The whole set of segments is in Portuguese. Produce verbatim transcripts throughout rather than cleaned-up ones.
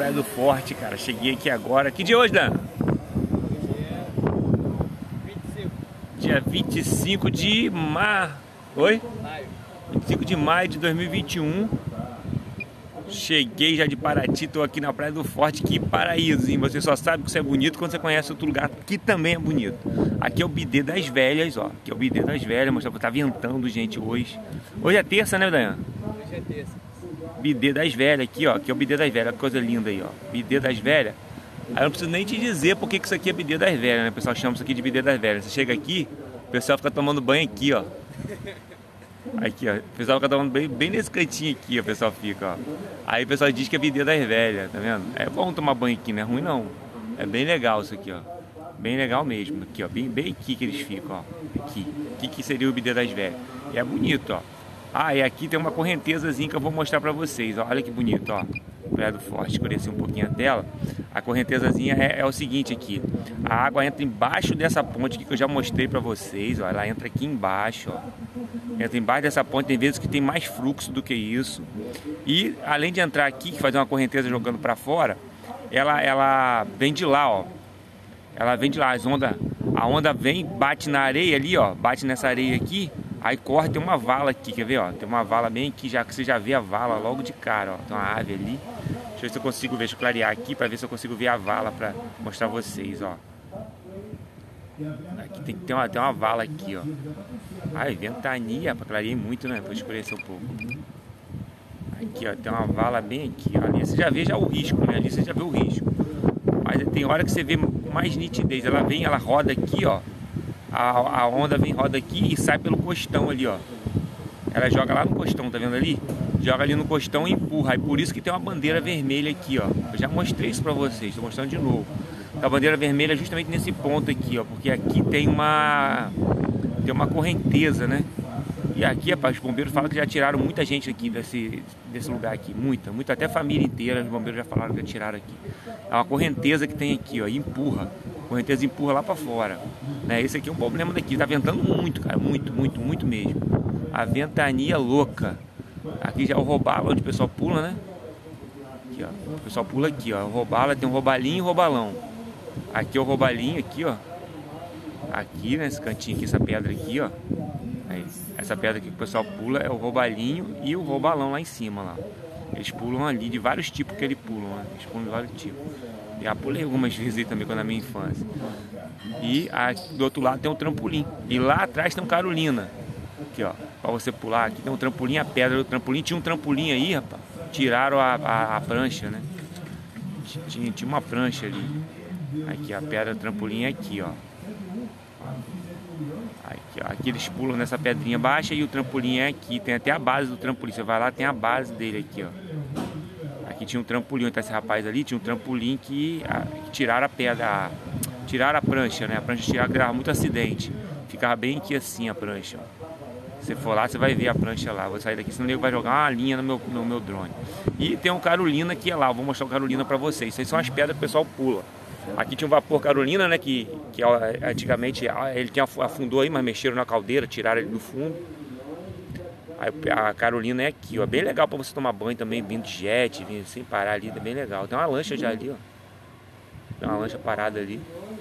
Praia do Forte, cara. Cheguei aqui agora. Que dia é hoje, Dan? Dia vinte e cinco de maio. Oi? vinte e cinco de maio de dois mil e vinte e um. Cheguei já de Paraty, tô aqui na Praia do Forte. Que paraíso, hein? Você só sabe que isso é bonito quando você conhece outro lugar que também é bonito. Aqui é o Bidê das Velhas, ó. Aqui é o Bidê das Velhas, mas tá ventando, gente, hoje. Hoje é terça, né, Dayan? Hoje é terça. Bidê das Velhas aqui, ó. Aqui é o Bidê das Velhas, que coisa linda aí, ó. Bidê das Velhas. Aí eu não preciso nem te dizer porque que isso aqui é Bidê das Velhas, né? O pessoal chama isso aqui de Bidê das Velhas. Você chega aqui, o pessoal fica tomando banho aqui, ó. Aqui, ó. O pessoal fica tomando banho bem nesse cantinho aqui, ó. O pessoal fica, ó. Aí o pessoal diz que é Bidê das Velhas, tá vendo? É bom tomar banho aqui, não é ruim não. É bem legal isso aqui, ó. Bem legal mesmo. Aqui, ó. Bem, bem aqui que eles ficam, ó. Aqui. Aqui que seria o Bidê das Velhas. E é bonito, ó. Ah, e aqui tem uma correntezazinha que eu vou mostrar pra vocês, ó. Olha que bonito, ó. Praia do Forte, escurecer um pouquinho a tela. A correntezazinha é, é o seguinte aqui. A água entra embaixo dessa ponte aqui que eu já mostrei pra vocês, ó. Ela entra aqui embaixo, ó. Entra embaixo dessa ponte, tem vezes que tem mais fluxo do que isso. E além de entrar aqui, fazer uma correnteza jogando pra fora, ela, ela vem de lá, ó. Ela vem de lá, as ondas, a onda vem, bate na areia ali, ó. Bate nessa areia aqui. Aí corre, tem uma vala aqui, quer ver, ó? Tem uma vala bem aqui, já que você já vê a vala logo de cara, ó. Tem uma ave ali. Deixa eu ver se eu consigo ver, deixa eu clarear aqui pra ver se eu consigo ver a vala pra mostrar vocês, ó. Aqui tem que ter uma, tem uma vala aqui, ó. Ai, ventania, pra clarear muito, né? Pra escurecer um pouco. Aqui, ó, tem uma vala bem aqui, ó. Ali você já vê já o risco, né? Ali você já vê o risco. Mas tem hora que você vê com mais nitidez. Ela vem, ela roda aqui, ó. A, a onda vem, roda aqui e sai pelo costão ali, ó. Ela joga lá no costão, tá vendo ali? Joga ali no costão e empurra. E por isso que tem uma bandeira vermelha aqui, ó. Eu já mostrei isso pra vocês, tô mostrando de novo. A bandeira vermelha é justamente nesse ponto aqui, ó. Porque aqui tem uma... Tem uma correnteza, né? E aqui, rapaz, os bombeiros falam que já tiraram muita gente aqui desse, desse lugar aqui. Muita, muita, até família inteira, os bombeiros já falaram que já tiraram aqui. É uma correnteza que tem aqui, ó, e empurra. A correnteza empurra lá pra fora. Né? Esse aqui é um problema daqui, tá ventando muito, cara, muito, muito, muito mesmo. A ventania louca. Aqui já é o robalo, onde o pessoal pula, né? Aqui, ó, o pessoal pula aqui, ó. O robalo, tem um robalinho e robalão. Aqui é o robalinho, aqui, ó. Aqui, nesse cantinho aqui, essa pedra aqui, ó. Aí, essa pedra aqui que o pessoal pula é o robalinho e o robalão lá em cima, lá. Eles pulam ali, de vários tipos que eles pulam, né? Eles pulam de vários tipos. Já pulei algumas vezes aí também, quando na minha infância. E a, do outro lado tem um trampolim. E lá atrás tem um Carolina. Aqui, ó. Pra você pular. Aqui tem um trampolim, a pedra do trampolim. Tinha um trampolim aí, rapaz. Tiraram a, a, a prancha, né? Tinha, tinha uma prancha ali. Aqui, a pedra do trampolim é aqui, ó. Aqui, ó. Aqui eles pulam nessa pedrinha baixa e o trampolim é aqui. Tem até a base do trampolim. Você vai lá, tem a base dele aqui, ó. Aqui tinha um trampolim, onde tá esse rapaz ali, tinha um trampolim que, a, que tiraram a pedra, a, tiraram a prancha, né? A prancha tiraram, que dava muito acidente. Ficava bem aqui assim a prancha, ó. Se for lá, você vai ver a prancha lá. Vou sair daqui, senão o nego vai jogar uma linha no meu, no meu drone. E tem um Carolina que é lá, eu vou mostrar o Carolina pra vocês. Isso aí são as pedras que o pessoal pula. Aqui tinha um vapor Carolina, né? Que, que antigamente ele tinha, afundou aí, mas mexeram na caldeira, tiraram ele do fundo. Aí a Carolina é aqui, ó. Bem legal pra você tomar banho também, vindo de jet, vindo sem parar ali, é bem legal. Tem uma lancha já ali, ó. Tem uma lancha parada ali.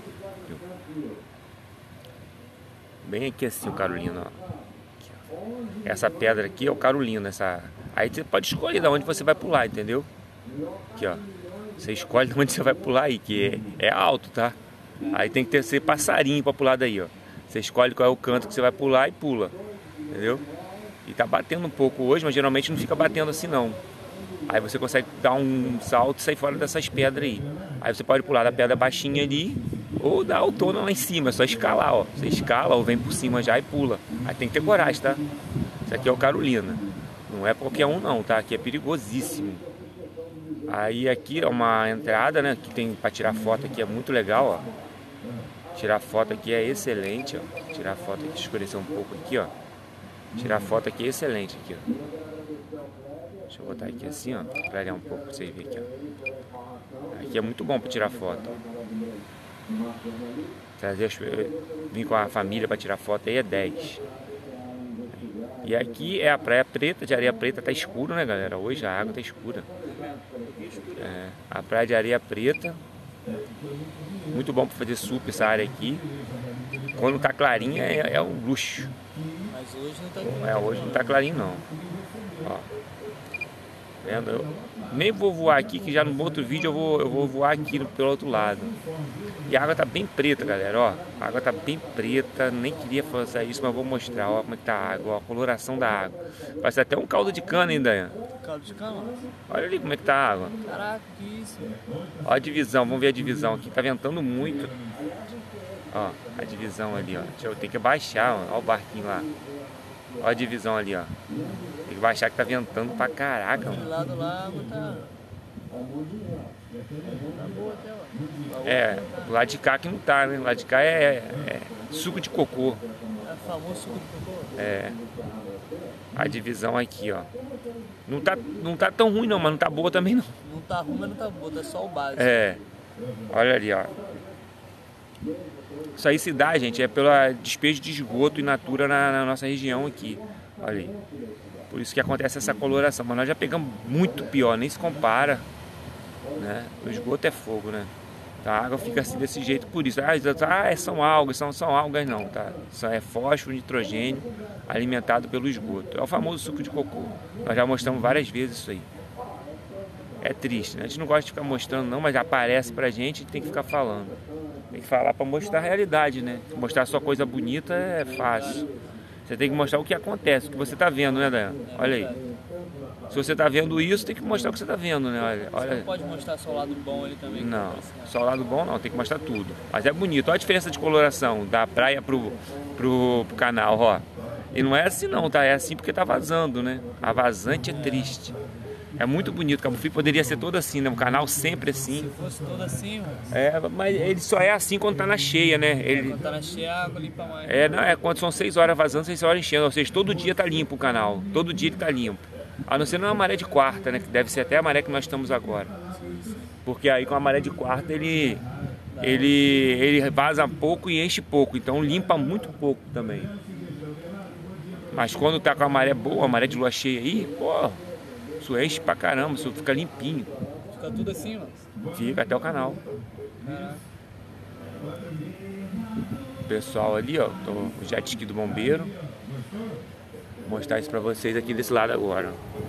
Bem aqui assim o Carolina, ó. Aqui, ó. Essa pedra aqui é o Carolina, essa... Aí você pode escolher de onde você vai pular, entendeu? Aqui, ó. Você escolhe de onde você vai pular aí, que é, é alto, tá? Aí tem que ter ser passarinho pra pular daí, ó. Você escolhe qual é o canto que você vai pular e pula, entendeu? E tá batendo um pouco hoje, mas geralmente não fica batendo assim não. Aí você consegue dar um salto e sair fora dessas pedras aí. Aí você pode pular da pedra baixinha ali ou da autona lá em cima, é só escalar, ó. Você escala ou vem por cima já e pula. Aí tem que ter coragem, tá? Isso aqui é o Carolina. Não é qualquer um não, tá? Aqui é perigosíssimo. Aí aqui é uma entrada, né? Que tem pra tirar foto aqui, é muito legal, ó. Tirar foto aqui é excelente, ó. Tirar foto aqui, escurecer um pouco aqui, ó. Tirar foto aqui é excelente aqui, ó. Deixa eu botar aqui assim, ó. Clarear um pouco pra vocês verem aqui, ó. Aqui é muito bom pra tirar foto. Trazer, vir com a família pra tirar foto aí é dez. E aqui é a Praia Preta, de areia preta, tá escuro, né, galera? Hoje a água tá escura. É, a praia de areia preta. Muito bom para fazer sup essa área aqui. Quando tá clarinha é, é um luxo. Mas hoje não tá clarinho. É, hoje não tá clarinho não. Ó. Vendo? Eu nem vou voar aqui, que já no outro vídeo eu vou, eu vou voar aqui no, pelo outro lado. E a água tá bem preta, galera, ó. A água tá bem preta, nem queria fazer isso, mas vou mostrar, ó, como é que tá a água, ó, a coloração da água. Parece até um caldo de cana ainda, Dayan. Caldo de cana? Olha ali como é que tá a água. Caraca, que isso? Ó a divisão, vamos ver a divisão aqui, tá ventando muito. Ó, a divisão ali, ó. Deixa eu ter que baixar, ó, ó o barquinho lá. Ó a divisão ali, ó. Tem que baixar que tá ventando pra caraca, mano. Do lado lá a água tá... Tá boa até, ó. É, do lado de cá que não tá, né? Do lado de cá é, é suco de cocô. É famoso suco de cocô? É. A divisão aqui, ó. Não tá, não tá tão ruim não, mas não tá boa também não. Não tá ruim, mas não tá boa, tá só o básico. É. Olha ali, ó. Isso aí se dá, gente, é pelo despejo de esgoto in natura na, na nossa região aqui. Olha aí. Por isso que acontece essa coloração. Mas nós já pegamos muito pior, nem se compara. Né? O esgoto é fogo, né? A água fica assim desse jeito por isso. Ah, são algas, são, são algas não, tá? São, é fósforo, nitrogênio alimentado pelo esgoto. É o famoso suco de cocô. Nós já mostramos várias vezes isso aí. É triste, né? A gente não gosta de ficar mostrando não, mas aparece pra gente e a gente tem que ficar falando. Tem que falar pra mostrar a realidade, né? Mostrar só coisa bonita é fácil. Você tem que mostrar o que acontece, o que você tá vendo, né, Dayan? Olha aí. Se você tá vendo isso, tem que mostrar o que você tá vendo, né? Olha, olha. Você não pode mostrar só o lado bom ali também? Não, só o lado bom não, tem que mostrar tudo. Mas é bonito, olha a diferença de coloração da praia pro, pro, pro canal, ó. E não é assim não, tá? É assim porque tá vazando, né? A vazante é triste. É muito bonito, Cabo Frio poderia ser todo assim, né? O canal sempre assim. Se fosse todo assim, mano. É, mas ele só é assim quando tá na cheia, né? Ele... Quando tá na cheia, a água limpa mais. É, não, é quando são seis horas vazando, seis horas enchendo. Ou seja, todo dia tá limpo o canal. Todo dia ele tá limpo. A não ser na maré de quarta, né? Que deve ser até a maré que nós estamos agora. Porque aí com a maré de quarta ele, ele, ele vaza pouco e enche pouco. Então limpa muito pouco também. Mas quando tá com a maré boa, a maré de lua cheia aí, pô, isso enche pra caramba, isso fica limpinho. Fica tudo assim, mano? Fica até o canal. Caraca. Pessoal ali, ó, tô, o jet ski do bombeiro. Vou mostrar isso pra vocês aqui desse lado agora.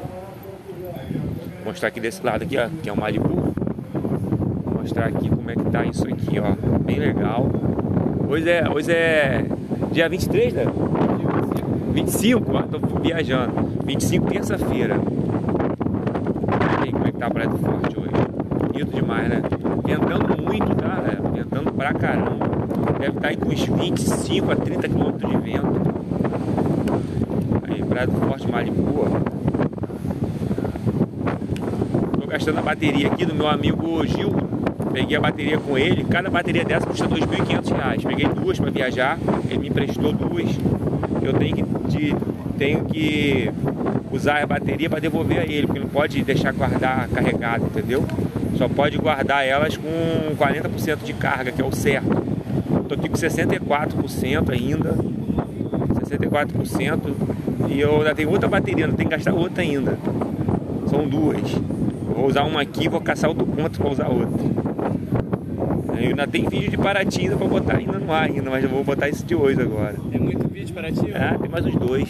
Vou mostrar aqui desse lado aqui, ó, que é o Malibu. Vou mostrar aqui como é que tá isso aqui, ó, bem legal. Hoje é, hoje é dia vinte e três, né? vinte e cinco, ó, tô viajando. vinte e cinco, terça-feira. Olha aí como é que tá a Praia do Forte hoje. Bonito demais, né? Ventando muito, tá? É, ventando pra caramba. Deve estar aí com uns vinte e cinco a trinta quilômetros de vento. Aí, Praia do Forte, Malibu, ó. Tô gastando a bateria aqui do meu amigo Gil. Peguei a bateria com ele. Cada bateria dessa custa dois mil e quinhentos reais. Peguei duas para viajar. Ele me emprestou duas. Eu tenho que, de, tenho que usar a bateria para devolver a ele, porque não pode deixar guardar carregado, entendeu? Só pode guardar elas com quarenta por cento de carga, que é o certo. Tô aqui com sessenta e quatro por cento ainda. sessenta e quatro por cento. E eu ainda tenho outra bateria, não tenho que gastar outra ainda. São duas. Eu vou usar uma aqui e vou caçar outro ponto para usar outra. Eu ainda tem vídeo de Paraty ainda pra botar ainda no ar ainda, mas eu vou botar esse de hoje agora. Tem muito vídeo de Paraty? É, tem mais uns dois.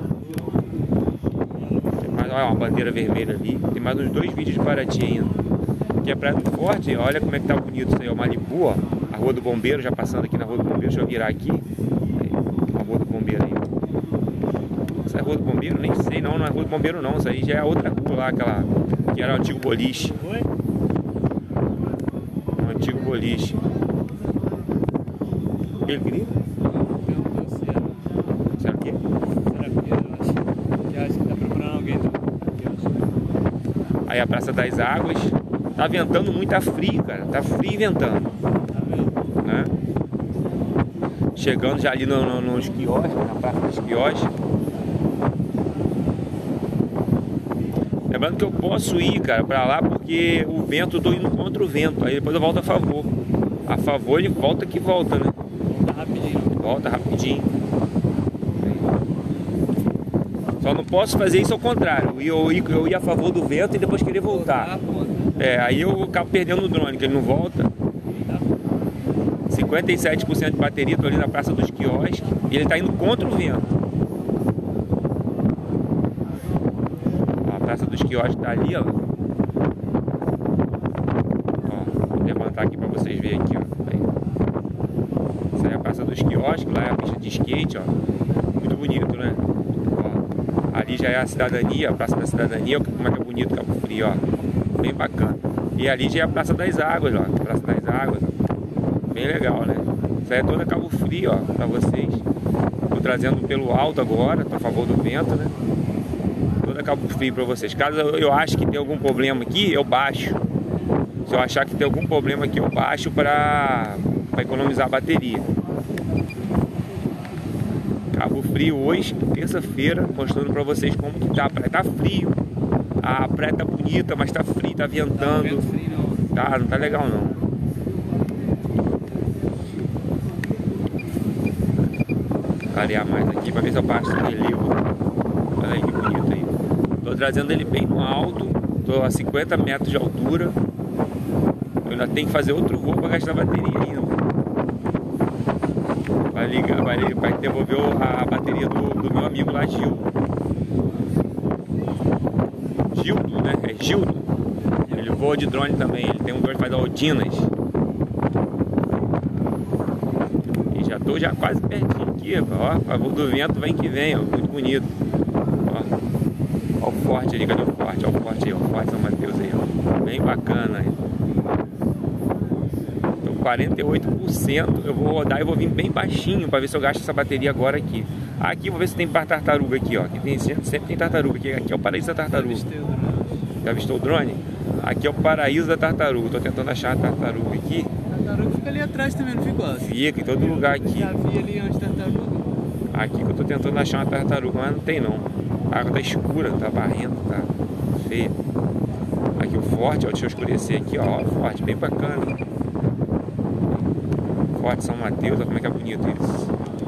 Tem mais, olha, uma bandeira vermelha ali. Tem mais uns dois vídeos de Paraty ainda. Aqui é Praia do Forte, olha como é que tá bonito isso aí, ó, Malibu, ó. A Rua do Bombeiro, já passando aqui na Rua do Bombeiro, deixa eu virar aqui. Aí, a Rua do Bombeiro aí. Essa é a Rua do Bombeiro? Nem sei não, não é Rua do Bombeiro não, isso aí já é outra rua lá, aquela que era o antigo boliche. Oi? Antigo boliche. Ele grita? Será que? Eu acho que tá procurando alguém. Aí a Praça das Águas. Tá ventando muito, tá frio, cara. Tá frio e ventando. Tá vendo? Né? Chegando já ali no, no, nos quiosques, na Praça dos Quiosques. Lembrando que eu posso ir, cara, pra lá porque o vento, eu tô indo contra o vento. Aí depois eu volto a favor. A favor ele volta que volta, né? Volta rapidinho. Volta rapidinho. Só não posso fazer isso ao contrário. Eu, eu, eu ia a favor do vento e depois querer voltar. É, aí eu acabo perdendo o drone, que ele não volta. cinquenta e sete por cento de bateria, tô ali na Praça dos Quiosques. E ele tá indo contra o vento. Ó, a Praça dos Quiosques tá ali, ó. Ó, vou levantar aqui pra vocês verem aqui, ó. Aí. Essa é a Praça dos Quiosques, lá é a pista de skate, ó. Muito bonito, né? Ó, ali já é a Cidadania, a Praça da Cidadania, como é que é bonito Cabo Frio, ó. Bem bacana. E ali já é a Praça das Águas, ó. Praça das Águas, ó. Bem legal, né? Isso aí é toda Cabo Frio, ó, pra vocês. Tô trazendo pelo alto agora, tô a favor do vento, né? Toda Cabo Frio pra vocês. Caso eu ache que tem algum problema aqui, eu baixo. Se eu achar que tem algum problema aqui, eu baixo pra, pra economizar a bateria. Cabo Frio hoje, terça-feira, mostrando pra vocês como que tá. A praia tá frio. A praia tá bonita, mas tá frio, tá ventando. Tá, não tá legal não. Clarear mais aqui pra ver se eu passo o relevo. Olha aí que bonito aí. Tô trazendo ele bem no alto. Tô a cinquenta metros de altura. Eu ainda tenho que fazer outro voo pra gastar bateria ainda. Vai ligar, vai, vai devolver a bateria do, do meu amigo lá, Gil. Gildo, né? É Gildo. Ele voa de drone também. Ele tem um drone que faz Aldinas. E já tô já quase pertinho aqui, ó. A favor do vento, vem que vem, ó. Muito bonito. Ó. Ó o forte ali, cadê o forte? Ó o forte aí, ó. O forte São Mateus aí, ó. Bem bacana aí. Tô com quarenta e oito por cento. Eu vou rodar e vou vir bem baixinho pra ver se eu gasto essa bateria agora aqui. Aqui, vou ver se tem tartaruga aqui, ó. Aqui tem, sempre tem tartaruga. Aqui, aqui é o paraíso da tartaruga. Já avistou o drone? Aqui é o paraíso da tartaruga. Tô tentando achar a tartaruga aqui. A tartaruga fica ali atrás também, não fica? Fica em todo lugar aqui. Já vi ali antes tartaruga. Aqui que eu tô tentando achar uma tartaruga, mas não tem não. A água tá escura, tá barrendo, tá feia. Aqui o forte, ó, deixa eu escurecer aqui, ó, o forte, bem bacana. Forte São Mateus, ó, como é que é bonito isso.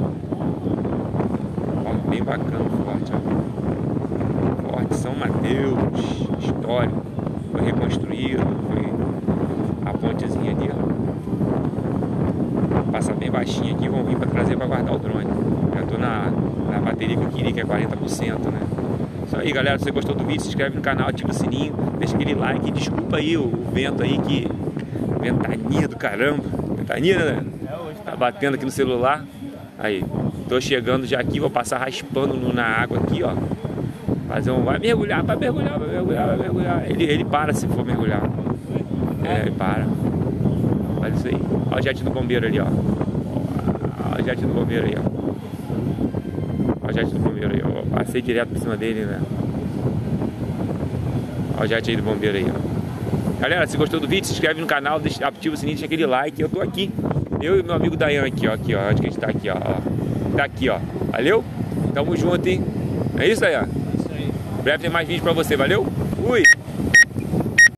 Ó, bem bacana o forte, ó. Forte São Mateus, histórico. Foi reconstruído, foi a pontezinha ali, ó. Passa bem baixinho aqui, vão vir para trazer para guardar o drone. Já tô na, na bateria que eu queria, que é quarenta por cento, né? Isso aí, galera. Se você gostou do vídeo, se inscreve no canal, ativa o sininho, deixa aquele like. Desculpa aí o, o vento aí, que ventania do caramba. Ventania, né? Tá batendo aqui no celular. Aí, tô chegando já aqui, vou passar raspando no, na água aqui, ó. Fazer um... Vai mergulhar, vai mergulhar, vai mergulhar, vai mergulhar. Ele, ele para se for mergulhar. É, ele para. Olha isso aí. Olha o jet do bombeiro ali, ó. Olha o jet do bombeiro aí, ó. Olha o jet do bombeiro aí, ó. Passei direto por cima dele, né? Olha o jet aí do bombeiro aí, ó. Galera, se gostou do vídeo, se inscreve no canal, deixa, ativa o sininho, deixa aquele like. Eu tô aqui. Eu e meu amigo Dayan aqui, ó. Aqui, ó. Onde que a gente tá aqui, ó. Tá aqui, ó. Valeu? Tamo junto, hein? É isso, Dayan? Isso aí. Em breve tem mais vídeo pra você. Valeu? Fui!